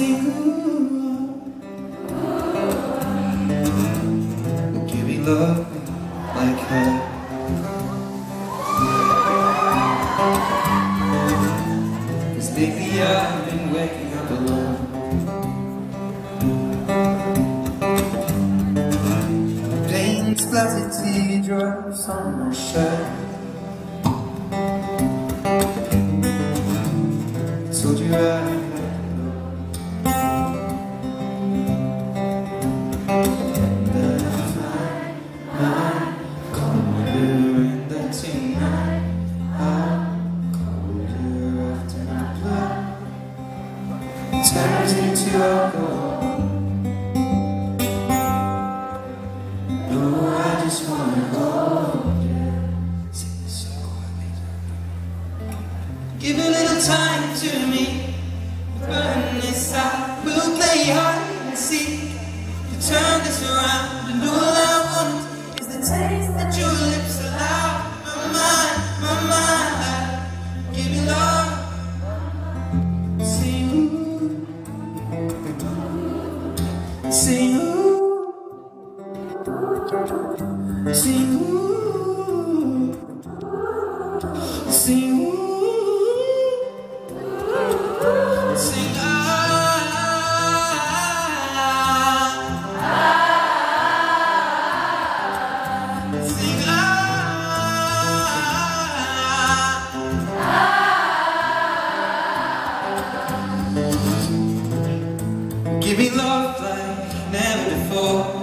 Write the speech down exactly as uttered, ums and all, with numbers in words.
sing, ooh, give me love like her. Cause lately I've been waking up alone. Pain splattered teardrops on my shirt. Told you I had to go. And then I find my colder, and then tonight I'm colder after my blood turns into alcohol. No, I just wanna hold you. Sing this song quietly. Give a little time to me. Burn this out. We'll play hide and seek. You turn this around, and all I want is the taste that your lips allow. My mind, my mind, give me love. Sing, ooh, sing, ooh. Sing, ooh, sing, ooh, sing, ah, sing, ah, give me love like never before.